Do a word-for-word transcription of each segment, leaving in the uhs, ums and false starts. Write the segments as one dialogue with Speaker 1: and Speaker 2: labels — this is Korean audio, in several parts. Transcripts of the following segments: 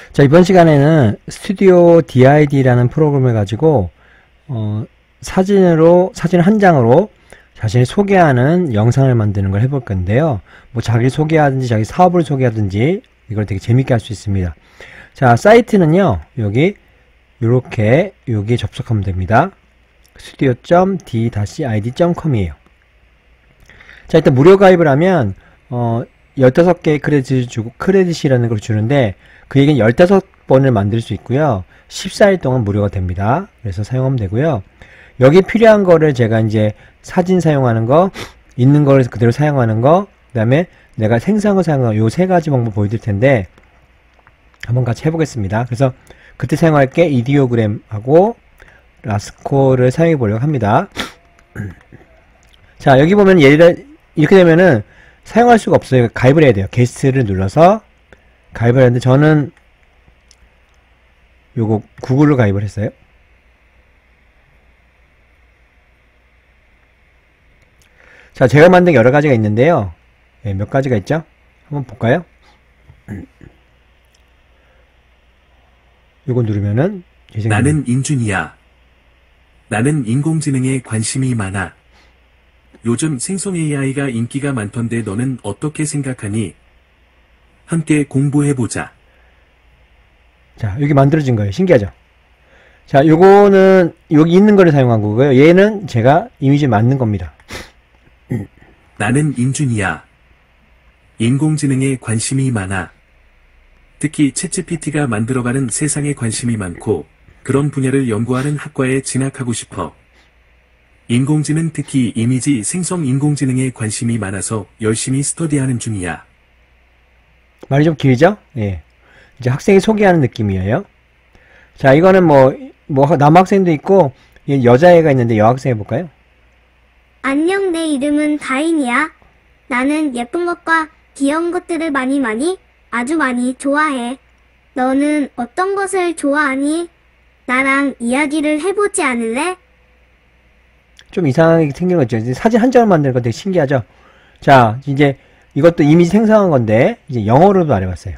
Speaker 1: 자, 이번 시간에는 스튜디오 디아이디라는 프로그램을 가지고 어, 사진으로 사진 한 장으로 자신을 소개하는 영상을 만드는 걸 해볼 건데요. 뭐 자기 소개하든지 자기 사업을 소개하든지 이걸 되게 재밌게 할 수 있습니다. 자, 사이트는요. 여기 요렇게 여기 접속하면 됩니다. 스튜디오 닷 디 아이디 닷 컴이에요. 자, 일단 무료 가입을 하면 어, 열다섯 개의 크레딧을 주고 크레딧이라는 걸 주는데 그 얘기는 열다섯 번을 만들 수 있고요. 십사 일 동안 무료가 됩니다. 그래서 사용하면 되고요. 여기 필요한 거를 제가 이제 사진 사용하는 거, 있는 걸 그대로 사용하는 거, 그 다음에 내가 생성을 사용하는 요 세 가지 방법 보여드릴 텐데 한번 같이 해보겠습니다. 그래서 그때 사용할 게 이디오그램하고 라스코를 사용해 보려고 합니다. 자, 여기 보면 예를 들어 이렇게 되면은 사용할 수가 없어요. 가입을 해야 돼요. 게스트를 눌러서 가입을 했는데 저는 요거 구글로 가입을 했어요. 자, 제가 만든 여러 가지가 있는데요. 네, 몇 가지가 있죠? 한번 볼까요? 요거 누르면은
Speaker 2: 나는 인준이야. 나는 인공지능에 관심이 많아. 요즘 생성 에이아이가 인기가 많던데 너는 어떻게 생각하니? 함께 공부해보자.
Speaker 1: 자, 여기 만들어진 거예요. 신기하죠? 자, 요거는 여기 있는 거를 사용한 거고요. 얘는 제가 이미지 만든 겁니다.
Speaker 2: 나는 인준이야. 인공지능에 관심이 많아. 특히 챗지피티가 만들어가는 세상에 관심이 많고 그런 분야를 연구하는 학과에 진학하고 싶어. 인공지능 특히 이미지 생성 인공지능에 관심이 많아서 열심히 스터디하는 중이야.
Speaker 1: 말이 좀 길죠? 예. 이제 학생이 소개하는 느낌이에요. 자, 이거는 뭐, 뭐, 남학생도 있고, 여자애가 있는데 여학생 해볼까요?
Speaker 3: 안녕, 내 이름은 다인이야. 나는 예쁜 것과 귀여운 것들을 많이 많이, 아주 많이 좋아해. 너는 어떤 것을 좋아하니? 나랑 이야기를 해보지 않을래?
Speaker 1: 좀 이상하게 생긴 거 있죠. 사진 한 장을 만드는 거 되게 신기하죠? 자, 이제 이것도 이미지 생성한 건데, 이제 영어로도 말해봤어요.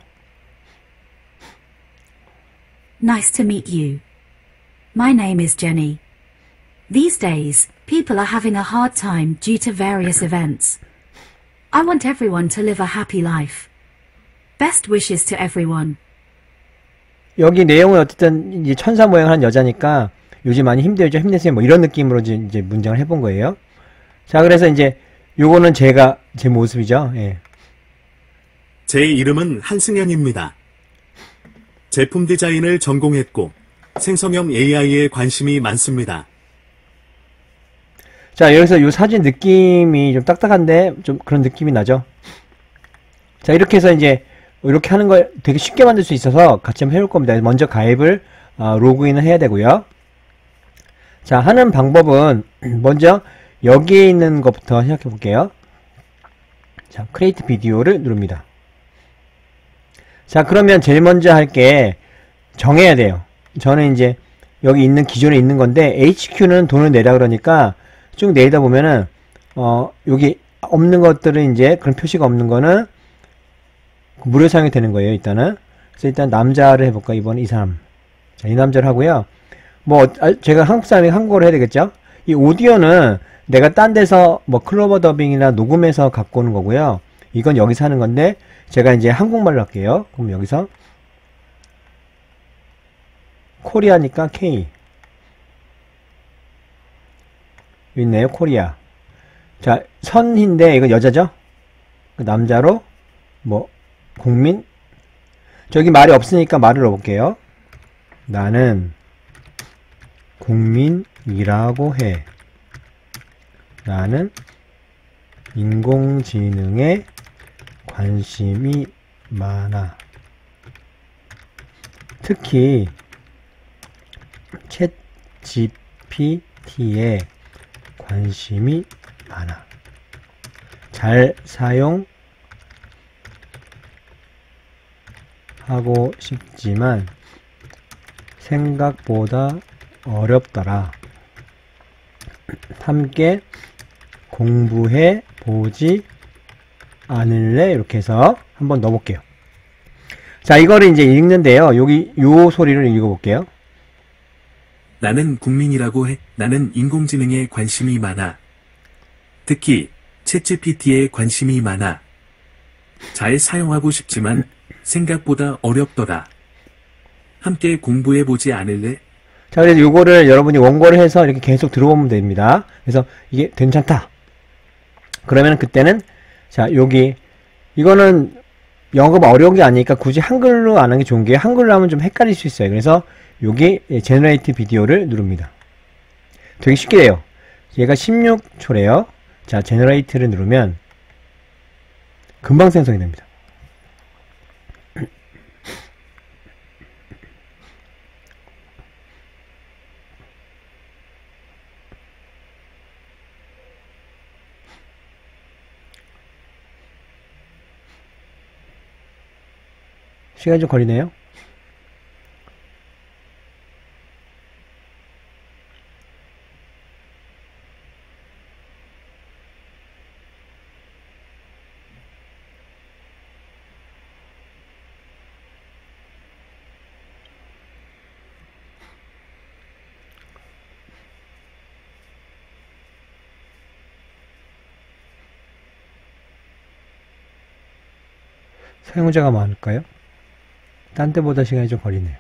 Speaker 4: Nice to meet you. My name is Jenny. These days, people are having a hard time due to various events. I want everyone to live a happy life. Best wishes to everyone.
Speaker 1: 여기 내용은 어쨌든 이제 천사 모양을 한 여자니까 요즘 많이 힘들죠. 힘내세요. 뭐 이런 느낌으로 이제 문장을 해본 거예요. 자, 그래서 이제 요거는 제가 제 모습이죠. 예.
Speaker 5: 제 이름은 한승현입니다. 제품 디자인을 전공했고 생성형 에이아이에 관심이 많습니다.
Speaker 1: 자, 여기서 요 사진 느낌이 좀 딱딱한데 좀 그런 느낌이 나죠. 자, 이렇게 해서 이제 이렇게 하는 걸 되게 쉽게 만들 수 있어서 같이 한번 해볼 겁니다. 먼저 가입을 어, 로그인을 해야 되고요. 자, 하는 방법은 먼저 여기에 있는 것부터 시작해 볼게요. 자, 크리에이트 비디오를 누릅니다. 자, 그러면 제일 먼저 할 게 정해야 돼요. 저는 이제 여기 있는 기존에 있는 건데 에이치큐는 돈을 내라 그러니까 쭉 내리다 보면은 어 여기 없는 것들은 이제 그런 표시가 없는 거는 무료 사용이 되는 거예요. 일단은. 그래서 일단 남자를 해볼까? 이번 이 사람. 자, 이 남자를 하고요. 뭐 제가 한국 사람이 한국어로 해야 되겠죠? 이 오디오는 내가 딴 데서 뭐 클로버 더빙이나 녹음해서 갖고 오는 거고요. 이건 여기서 하는 건데 제가 이제 한국말로 할게요. 그럼 여기서 코리아니까 K 있네요. 코리아. 자, 선인데 이건 여자죠? 남자로 뭐 국민. 저기 말이 없으니까 말을 넣어볼게요. 나는 국민이라고 해. 나는 인공지능에 관심이 많아. 특히 챗 지피티에 관심이 많아. 잘 사용하고 싶지만 생각보다 어렵더라. 함께 공부해 보지 않을래? 이렇게 해서 한번 넣어볼게요. 자, 이거를 이제 읽는데요. 여기 요 소리를 읽어볼게요.
Speaker 2: 나는 국민이라고 해. 나는 인공지능에 관심이 많아. 특히 챗지피티에 관심이 많아. 잘 사용하고 싶지만 생각보다 어렵더라. 함께 공부해보지 않을래?
Speaker 1: 자, 그래서 요거를 여러분이 원고를 해서 이렇게 계속 들어보면 됩니다. 그래서 이게 괜찮다. 그러면 그때는 자, 여기 이거는 영어가 어려운 게 아니니까 굳이 한글로 안 하는 게 좋은 게 한글로 하면 좀 헷갈릴 수 있어요. 그래서 여기 제너레이트 비디오를 누릅니다. 되게 쉽게 돼요. 얘가 십육 초래요. 자, 제너레이트를 누르면 금방 생성이 됩니다. 시간이 좀 걸리네요. 사용자가 많을까요? 딴 때보다 시간이 좀 걸리네요.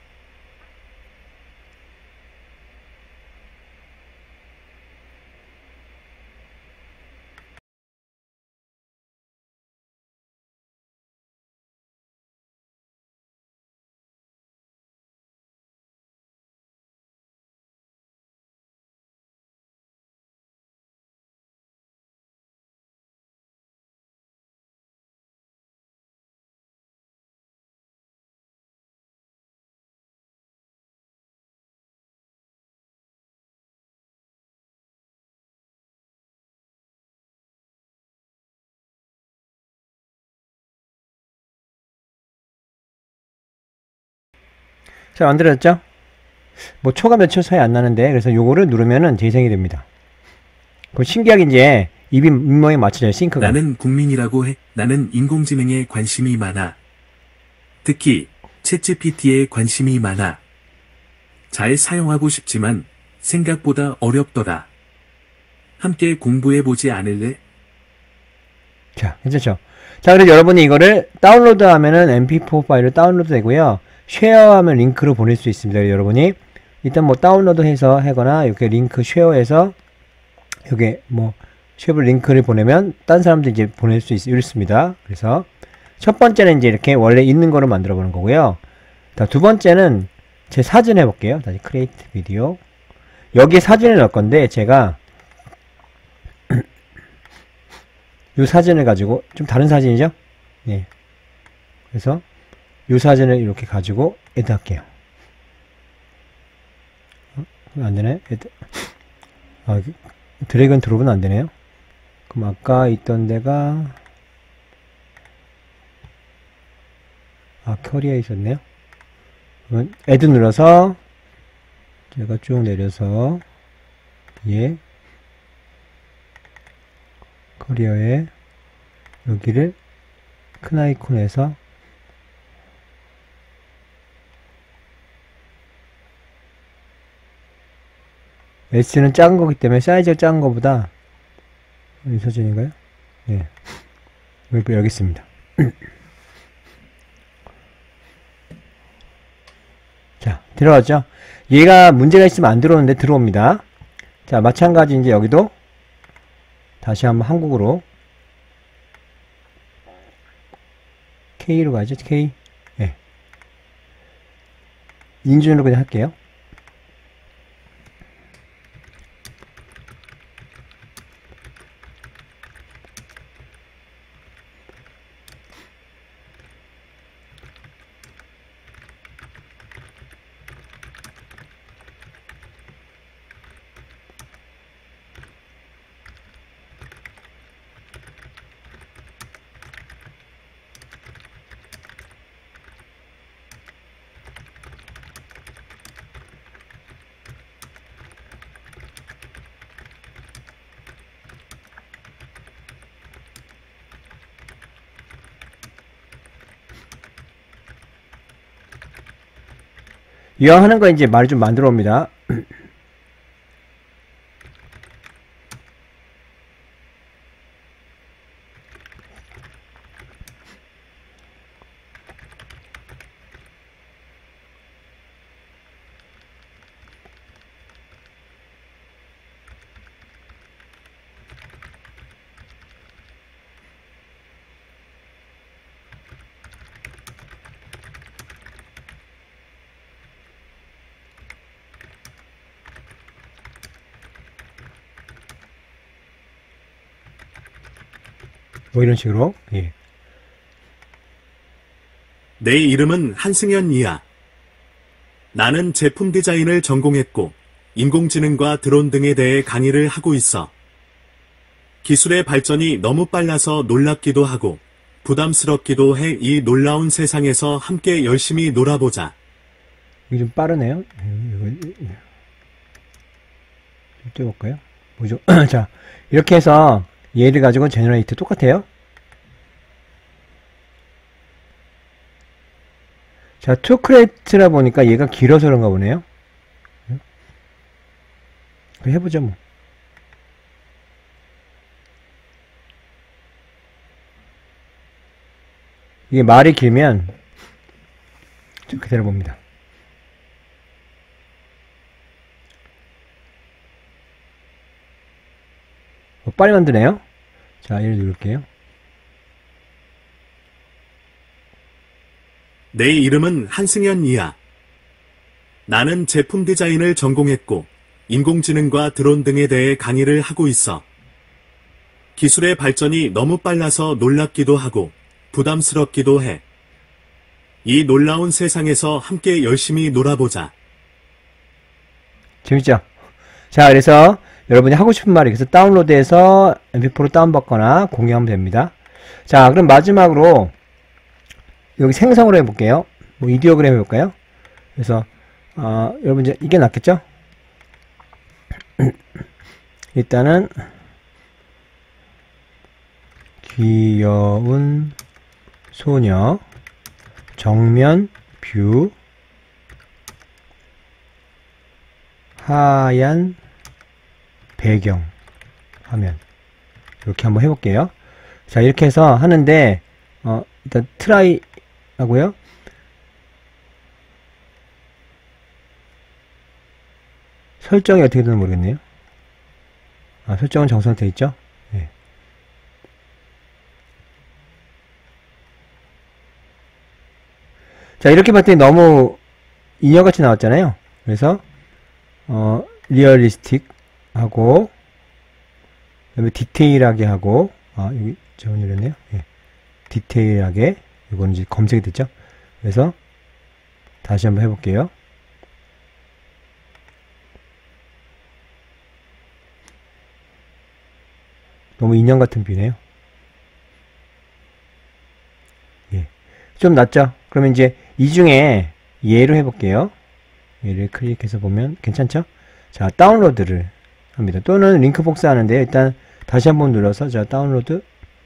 Speaker 1: 자, 만들어졌죠? 뭐 초가 몇 초 차이 안 나는데 그래서 요거를 누르면은 재생이 됩니다. 그 신기하게 이제 입이 입모에 맞춰져요. 싱크가.
Speaker 2: 나는 국민이라고 해. 나는 인공지능에 관심이 많아. 특히 챗지피티에 관심이 많아. 잘 사용하고 싶지만 생각보다 어렵더라. 함께 공부해보지 않을래?
Speaker 1: 자, 괜찮죠? 자, 그래서 여러분이 이거를 다운로드 하면은 엠피포 파일을 다운로드 되고요. 쉐어하면 링크로 보낼 수 있습니다. 여러분이 일단 뭐 다운로드 해서 하거나 이렇게 링크 쉐어해서 여기 뭐 쉐어 링크를 보내면 딴 사람도 이제 보낼 수 있, 있습니다. 그래서 첫 번째는 이제 이렇게 원래 있는 거로 만들어 보는 거고요. 자, 두 번째는 제 사진 해볼게요. 다시 크리에이트 비디오. 여기에 사진을 넣을 건데 제가 이 사진을 가지고 좀 다른 사진이죠? 네. 그래서 이 사진을 이렇게 가지고 애드 할게요. 어? 안되네? 애드. 아, 드래곤 드롭은 안되네요. 그럼 아까 있던 데가 아, 커리어에 있었네요. 그러면 애드 눌러서 제가 쭉 내려서 예 커리어에 여기를 큰 아이콘에서 S는 작은 거기 때문에 사이즈가 작은 거보다 이 사진인가요? 예. 여기, 여기 있습니다. 자, 들어갔죠? 얘가 문제가 있으면 안 들어오는데 들어옵니다. 자, 마찬가지 이제 여기도 다시 한번 한국어로 K로 가죠. K. 예. 인준으로 그냥 할게요. 이왕 하는 거 이제 말이 좀 만들어 옵니다. 뭐 이런 식으로. 예.
Speaker 5: 내 이름은 한승현이야. 나는 제품 디자인을 전공했고 인공지능과 드론 등에 대해 강의를 하고 있어. 기술의 발전이 너무 빨라서 놀랍기도 하고 부담스럽기도 해. 이 놀라운 세상에서 함께 열심히 놀아보자.
Speaker 1: 이게 좀 빠르네요. 이거 좀 떼볼까요? 뭐죠? 자, 이렇게 해서 얘를 가지고 제너레이트 똑같아요. 자, 투크레이트라 보니까 얘가 길어서 그런가 보네요. 해보죠, 뭐. 이게 말이 길면 좀 기다려봅니다. 어, 빨리 만드네요. 자, 얘를 누를게요.
Speaker 5: 내 이름은 한승현이야. 나는 제품 디자인을 전공했고 인공지능과 드론 등에 대해 강의를 하고 있어. 기술의 발전이 너무 빨라서 놀랍기도 하고 부담스럽기도 해. 이 놀라운 세상에서 함께 열심히 놀아보자.
Speaker 1: 재밌죠? 자, 그래서 여러분이 하고 싶은 말이 그래서 다운로드해서 엠피포로 다운받거나 공유하면 됩니다. 자, 그럼 마지막으로 여기 생성으로 해볼게요. 뭐 이디오그램 해볼까요? 그래서 어, 여러분 이제 이게 낫겠죠? 일단은 귀여운 소녀 정면 뷰 하얀 배경 화면 이렇게 한번 해볼게요. 자, 이렇게 해서 하는데 어, 일단 트라이 하고요. 설정이 어떻게 되는지 모르겠네요. 아, 설정은 정상되어 있죠? 네. 자, 이렇게 봤더니 너무 인형같이 나왔잖아요. 그래서 어, 리얼리스틱 하고 그다음에 디테일하게 하고 아, 여기 잘못 눌렸네요. 예. 디테일하게 이건 이제 검색이 됐죠. 그래서 다시 한번 해볼게요. 너무 인형 같은 뷰네요. 예. 좀 낫죠? 그러면 이제 이 중에 얘로 해볼게요. 얘를 클릭해서 보면 괜찮죠? 자, 다운로드를 합니다. 또는 링크 복사하는데 일단 다시 한번 눌러서 자, 다운로드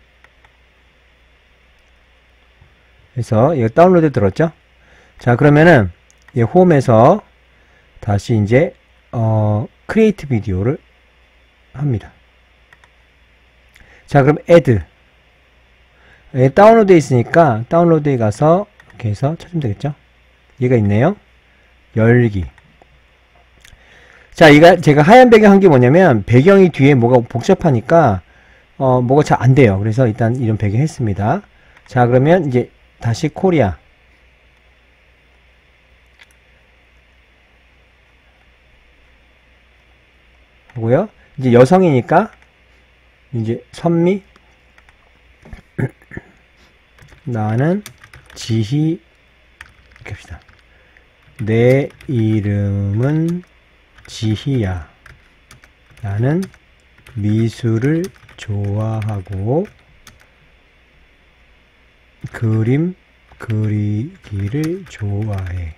Speaker 1: 해서 이거 다운로드 들었죠? 자, 그러면은 이 홈에서 다시 이제 어, 크리에이트 비디오를 합니다. 자, 그럼 add 예, 다운로드에 있으니까 다운로드에 가서 이렇게 해서 찾으면 되겠죠? 얘가 있네요. 열기. 자, 이가 제가 하얀 배경 한 게 뭐냐면 배경이 뒤에 뭐가 복잡하니까 어, 뭐가 잘 안 돼요. 그래서 일단 이런 배경 했습니다. 자, 그러면 이제 다시 코리아 하고요. 이제 여성이니까 이제 선미 나는 지희 이렇게 합시다. 내 이름은 지희야. 나는 미술을 좋아하고 그림 그리기를 좋아해.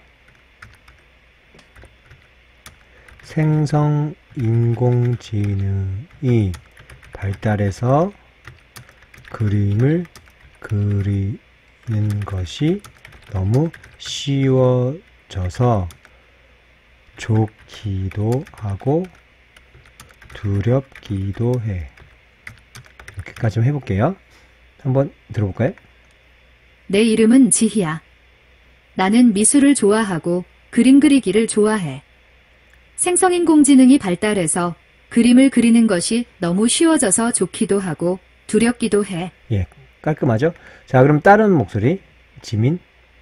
Speaker 1: 생성 인공지능이 발달해서 그림을 그리는 것이 너무 쉬워져서 좋기도 하고 두렵기도 해. 이렇게까지 좀 해볼게요. 한번 들어볼까요?
Speaker 6: 내 이름은 지희야. 나는 미술을 좋아하고 그림 그리기를 좋아해. 생성인공지능이 발달해서 그림을 그리는 것이 너무 쉬워져서 좋기도 하고 두렵기도 해.
Speaker 1: 예, 깔끔하죠? 자, 그럼 다른 목소리. 지민.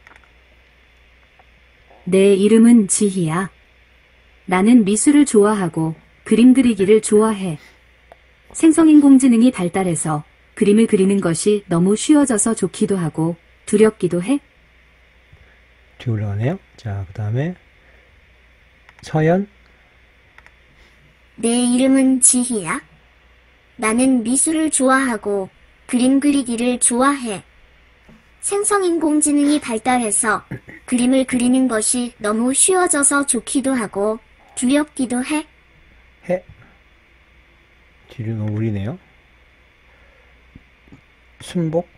Speaker 4: 내 이름은 지희야. 나는 미술을 좋아하고 그림 그리기를 좋아해. 생성인공지능이 발달해서 그림을 그리는 것이 너무 쉬워져서 좋기도 하고 두렵기도 해.
Speaker 1: 뒤 올라가네요. 자, 그 다음에 서연.
Speaker 3: 내 이름은 지희야. 나는 미술을 좋아하고 그림 그리기를 좋아해. 생성인공지능이 발달해서 그림을 그리는 것이 너무 쉬워져서 좋기도 하고 두렵기도 해.
Speaker 1: 해. 뒤로 너무 무리네요. 순복.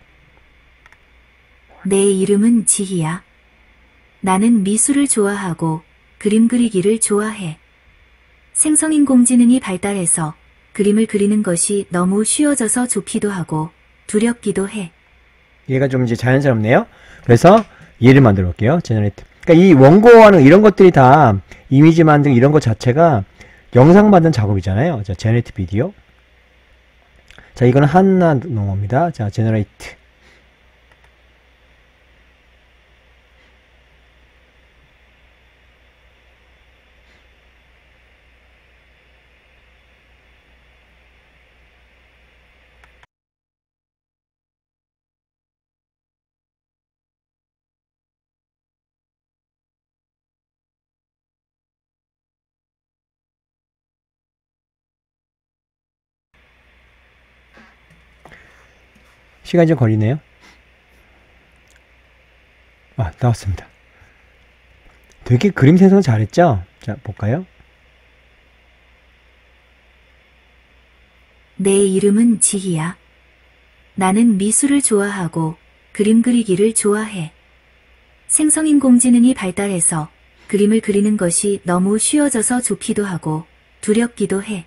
Speaker 4: 내 이름은 지희야. 나는 미술을 좋아하고 그림 그리기를 좋아해. 생성인공지능이 발달해서 그림을 그리는 것이 너무 쉬워져서 좋기도 하고 두렵기도 해.
Speaker 1: 얘가 좀 이제 자연스럽네요. 그래서 얘를 만들어 볼게요. 제너레이트. 그러니까 이 원고하는 이런 것들이 다 이미지 만든 이런 것 자체가 영상 만든 작업이잖아요. 자, 제너레이트 비디오. 자, 이거는 한나 농어입니다. 자, 제너레이트. 시간이 좀 걸리네요. 아, 나왔습니다. 되게 그림 생성 잘했죠? 자, 볼까요?
Speaker 4: 내 이름은 지희야. 나는 미술을 좋아하고 그림 그리기를 좋아해. 생성인공지능이 발달해서 그림을 그리는 것이 너무 쉬워져서 좋기도 하고 두렵기도 해.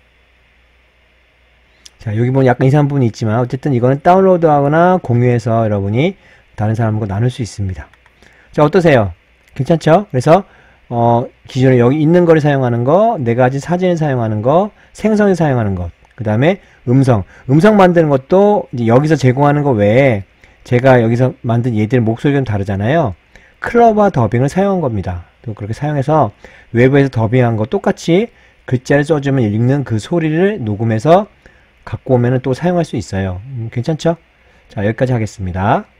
Speaker 1: 자, 여기 보면 약간 이상한 부분이 있지만 어쨌든 이거는 다운로드하거나 공유해서 여러분이 다른 사람과 나눌 수 있습니다. 자, 어떠세요? 괜찮죠? 그래서 어, 기존에 여기 있는 거를 사용하는 거, 내가 가진 사진을 사용하는 거, 생성을 사용하는 것, 그 다음에 음성. 음성 만드는 것도 이제 여기서 제공하는 거 외에 제가 여기서 만든 얘들 목소리가 좀 다르잖아요. 클럽화 더빙을 사용한 겁니다. 또 그렇게 사용해서 외부에서 더빙한 거 똑같이 글자를 써주면 읽는 그 소리를 녹음해서 갖고 오면 또 사용할 수 있어요. 음, 괜찮죠? 자, 여기까지 하겠습니다.